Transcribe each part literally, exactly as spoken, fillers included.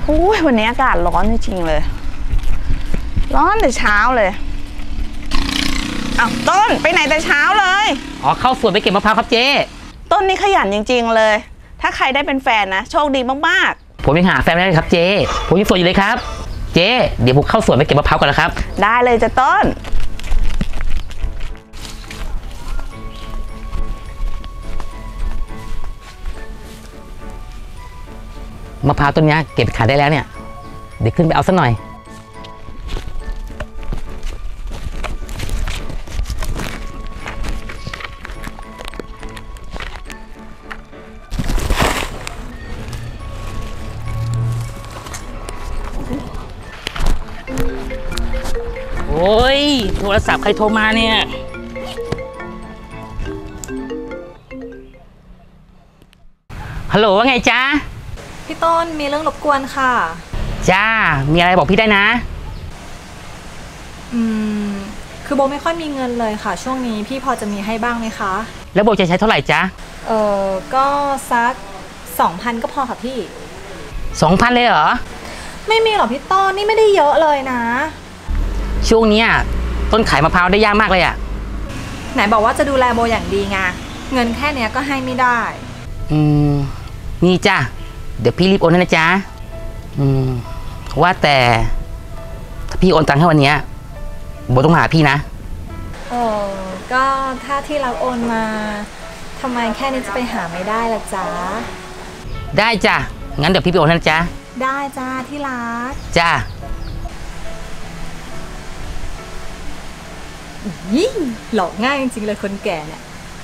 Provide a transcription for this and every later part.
อ้ยวันนี้อากาศร้อนจริงๆเลยร้อนแต่เช้าเลยอ้าวต้นไปไหนแต่เช้าเลยอ๋อเข้าสวนไปเก็บมะพร้าวครับเจ๊ต้นนี่ขยันจริงๆเลยถ้าใครได้เป็นแฟนนะโชคดีมากๆผมยังหาแฟนไม่ได้ครับเจ๊ผมยังโสดอยู่เลยครับเจ๊เดี๋ยวผมเข้าสวนไปเก็บมะพร้าวก่อนนะครับได้เลยจ้ะต้นมะพร้าวต้นนี้เก็บขายได้แล้วเนี่ยเดี๋ยวขึ้นไปเอาสักหน่อยโอ้ยโทรศัพท์ใครโทรมาเนี่ยฮัลโหลว่าไงจ๊ะพี่ต้นมีเรื่องรบกวนค่ะจ้ามีอะไรบอกพี่ได้นะอืมคือโบไม่ค่อยมีเงินเลยค่ะช่วงนี้พี่พอจะมีให้บ้างไหมคะแล้วโบจะใช้เท่าไหร่จ๊ะเออก็สักสองพันก็พอค่ะพี่สองพันเลยเหรอไม่มีหรอกพี่ต้นนี่ไม่ได้เยอะเลยนะช่วงนี้ต้นขายมะพร้าวได้ยากมากเลยอ่ะไหนบอกว่าจะดูแลโบอย่างดีไงเงินแค่เนี้ยก็ให้ไม่ได้อืมนี่จ้ะเดี๋ยวพี่รีบโอนให้นะจ๊ะอืมว่าแต่ถ้าพี่โอนตังค์ให้วันนี้โบต้องมาหาพี่นะเออก็ถ้าที่เราโอนมาทำไมแค่นี้จะไปหาไม่ได้ล่ะจ๊ะได้จ้ะงั้นเดี๋ยวพี่ไปโอนให้นะจ๊ะได้จ้าที่รักจ้ายิ่งหลอกง่ายจริงๆเลยคนแก่เนี่ย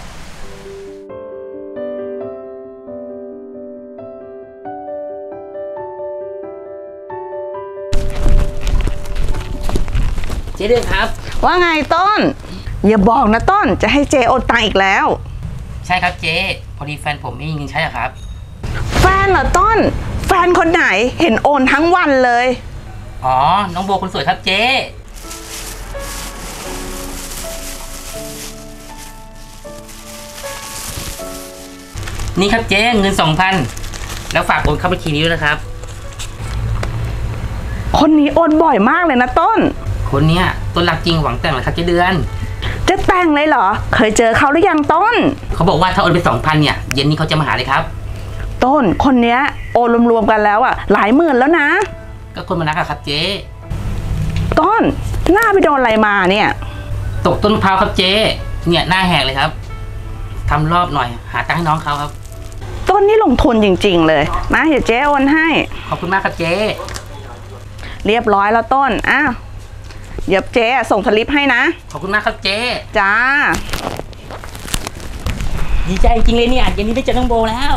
เจ๊เดือนครับว่าไงต้นอย่าบอกนะต้นจะให้เจโอนตังค์อีกแล้วใช่ครับเจ๊พอดีแฟนผมไม่มีเงินใช้อะครับแฟนเหรอต้นแฟนคนไหนเห็นโอนทั้งวันเลยอ๋อน้องโบคนสวยครับเจ๊นี่ครับเจ๊เงินสองพันแล้วฝากโอนเข้าบัญชีนี้ด้วยนะครับคนนี้โอนบ่อยมากเลยนะต้นคนเนี้ยต้นรักจริงหวังแต่งเหรอครับเจ๊เดือนจะแต่งเลยเหรอเคยเจอเขาหรือยังต้นเขาบอกว่าถ้าโอนไปสองพันเนี่ยเย็นนี้เขาจะมาหาเลยครับต้นคนเนี้ยโอนรวมๆกันแล้วอ่ะหลายหมื่นแล้วนะก็คนมานักอะครับเจ๊ต้นหน้าไปโดนอะไรมาเนี่ยตกต้นมะพร้าวครับเจ๊เนี่ยหน้าแหกเลยครับทำรอบหน่อยหาตังค์ให้น้องเขาครับต้นนี่ลงทุนจริงๆเลยนะเดี๋ยวเจ๊โอนให้ขอบคุณมากครับเจ๊เรียบร้อยแล้วต้นอ้าวเดี๋ยวเจ๊ส่งสลิปให้นะขอบคุณมากครับเจ๊จ้าดีใจจริงเลยเนี่ยเย็นนี้ได้เจอน้องโบแล้ว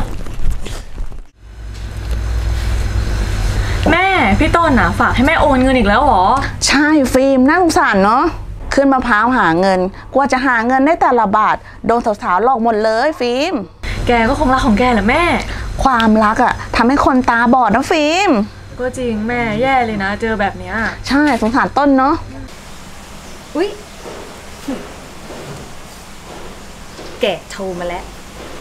แม่พี่ต้นน่ะฝากให้แม่โอนเงินอีกแล้วหรอใช่ฟิล์มน่าสงสารเนาะขึ้นมะพร้าวหาเงินกว่าจะหาเงินได้แต่ละบาทโดนสาวๆหลอกหมดเลยฟิล์มแกก็คงรักของแกแหละแม่ความรักอะทำให้คนตาบอดนะฟิล์มก็จริงแม่แย่เลยนะเจอแบบเนี้ยใช่สงสารต้นเนาะอุ๊ยแกโทรมาแล้ว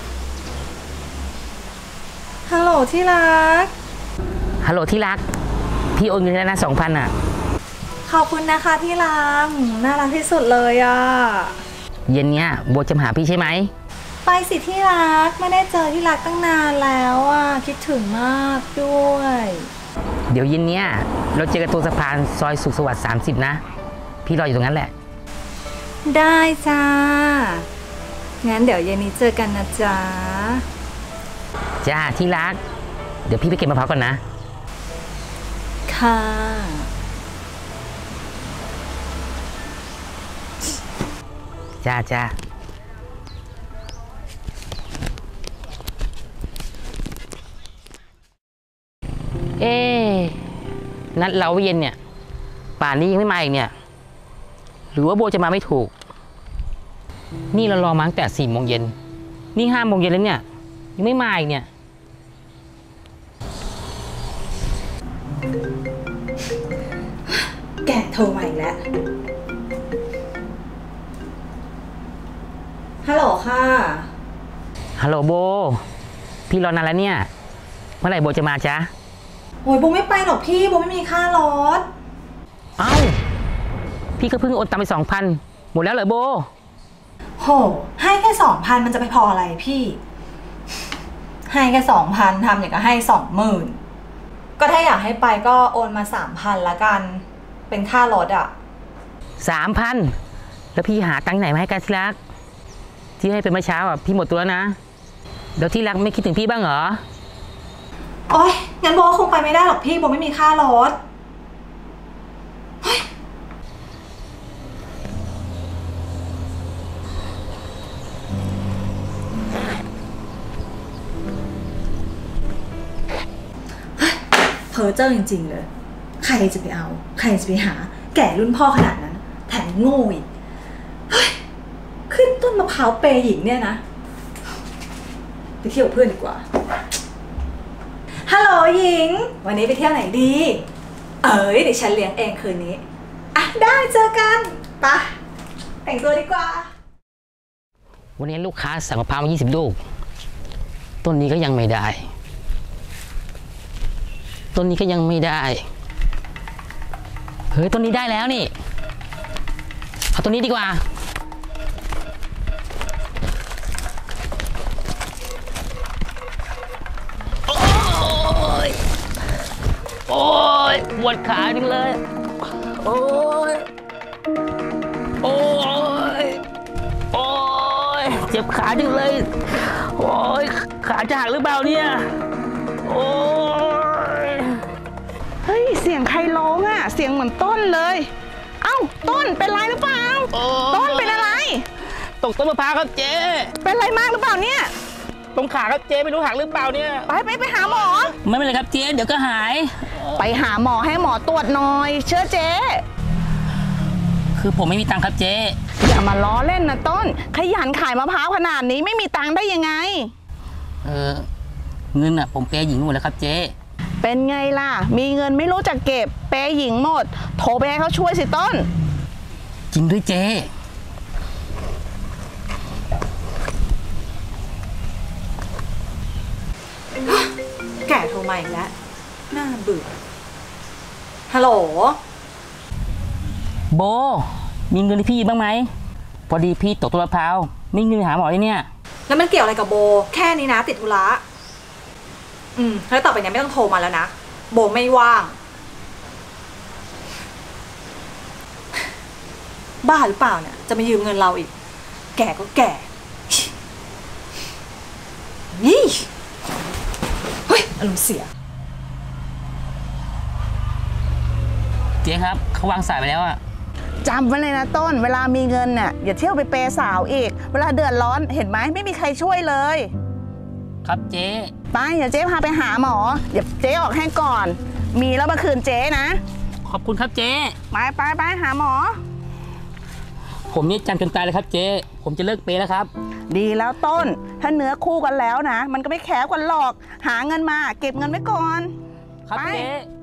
ฮัลโหลที่รักฮัลโหลที่รักพี่โอนเงินแล้วนะสองพันอ่ะขอบคุณนะคะที่รักน่ารักที่สุดเลยอ่ะเย็นเนี้ยโบจะมาหาพี่ใช่ไหมไปสิที่รักไม่ได้เจอที่รักตั้งนานแล้วอ่ะคิดถึงมากด้วยเดี๋ยวเย็นเนี้ยเราเจอกันตรงสะพานซอยสุขสวัสดิ์สามสิบนะพี่รออยู่ตรงนั้นแหละได้จ้างั้นเดี๋ยวเย็นนี้เจอกันนะจ๊ะจ้าที่รักเดี๋ยวพี่ไปเก็บมะพร้าวก่อนนะค่ะจ้าจ้าเอ๊นัดเราเย็นเนี่ยป่านนี้ยังไม่มาอีกเนี่ยหรือว่าโบจะมาไม่ถูกนี่เรารอมาตั้งแต่สี่โมงเย็นนี่ห้าโมงเย็นแล้วเนี่ยยังไม่มาอีกเนี่ยแกโทรมาอีกแล้วฮัลโหลค่ะฮัลโหลโบพี่รอนานแล้วเนี่ยเมื่อไหร่โบจะมาจ๊ะโอ้ยโบไม่ไปหรอกพี่โบไม่มีค่ารถเอ้าพี่ก็เพิ่งโอนตังไปสองพันหมดแล้วเหรอโบโหให้แค่สองพันมันจะไปพออะไรพี่ให้แค่สองพันทำอย่างก็ให้สองหมื่นก็ถ้าอยากให้ไปก็โอนมาสามพันละกันเป็นค่ารถอะสามพันแล้วพี่หาตังค์ไหนมาให้กันที่รักที่ให้เป็นเมื่อเช้าอ่ะพี่หมดตัวแล้วนะเดี๋ยวที่รักไม่คิดถึงพี่บ้างเหรอโอ๊ยงั้นโบคงไปไม่ได้หรอกพี่โบไม่มีค่ารถเพอเจ้าจริงๆเลยใครจะไปเอาใครจะไปหาแก่รุ่นพ่อขนาดนั้นแถมโง่อีกขึ้นต้นมะพร้าวเปย์หญิงเนี่ยนะไปเที่ยวเพื่อนดีกว่าฮัลโหลหญิงวันนี้ไปเที่ยวไหนดีเอ๋ยเดี๋ยวฉันเลี้ยงเองคืนนี้อ่ะได้เจอกันไปแต่งตัวดีกว่าวันนี้ลูกค้าสั่งมะพร้าวมายี่สิบลูกต้นนี้ก็ยังไม่ได้ต้นนี้ก็ยังไม่ได้เฮ้ยต้นนี้ได้แล้วนี่เอาต้นนี้ดีกว่าโอ้ยโอ้ยปวดขาจังเลยโอ้ยโอ้ยโอ้ยเจ็บขาจังเลยโอ้ยขาจะหักหรือเปล่าเนี่ยโอ้ยเฮ้ยเสียงใครร้องอ่ะเสียงเหมือนต้นเลยเอ้าต้นเป็นไรหรือเปล่าต้นเป็นอะไรตกต้นมะพร้าวครับเจ๊เป็นไรมากหรือเปล่าเนี่ยตรงขาครับเจ๊ไม่รู้หักหรือเปล่าเนี่ยไปไปไปหาหมอไม่เป็นไรครับเจ๊เดี๋ยวก็หายไปหาหมอให้หมอตรวจหน่อยเชื่อเจ๊คือผมไม่มีตังค์ครับเจ๊อย่ามาล้อเล่นนะต้นขยันขายมะพร้าวขนาดนี้ไม่มีตังค์ได้ยังไงเออเงินอ่ะผมเปย์หญิงหมดแล้วครับเจ๊เป็นไงล่ะมีเงินไม่รู้จักเก็บเปย์หญิงหมดโทรไปให้เขาช่วยสิต้นจริงด้วยเจ๊แก่โทรมาอีกแล้วน่าเบื่อฮัลโหลโบมีเงินที่พี่บ้างไหมพอดีพี่ตกต้นมะพร้าวไม่มีเงินหาหมอเลยเนี่ยแล้วมันเกี่ยวอะไรกับโบแค่นี้นะติดธุระอืมแล้วต่อไปนี้ไม่ต้องโทรมาแล้วนะโบไม่ว่างบ้าหรือเปล่าเนี่ยจะมายืมเงินเราอีกแก่ก็แก่นี่เฮ้ยอารมณ์เสียเจ๊ครับเขาวางสายไปแล้วอะจำไว้เลยนะต้นเวลามีเงินน่ะอย่าเที่ยวไปเปย์สาวอีกเวลาเดือดร้อนเห็นไหมไม่มีใครช่วยเลยครับเจ๊ไปเดี๋ยวเจ๊พาไปหาหมอเดี๋ยวเจ๊ออกให้ก่อนมีแล้วมาคืนเจ๊นะขอบคุณครับเจ๊ไปไปไปหาหมอผมนี่จำจนตายเลยครับเจ๊ผมจะเลิกเปย์แล้วครับดีแล้วต้นถ้าเนื้อคู่กันแล้วนะมันก็ไม่แข็งกันหรอกหาเงินมาเก็บเงินไว้ก่อนครับเจ๊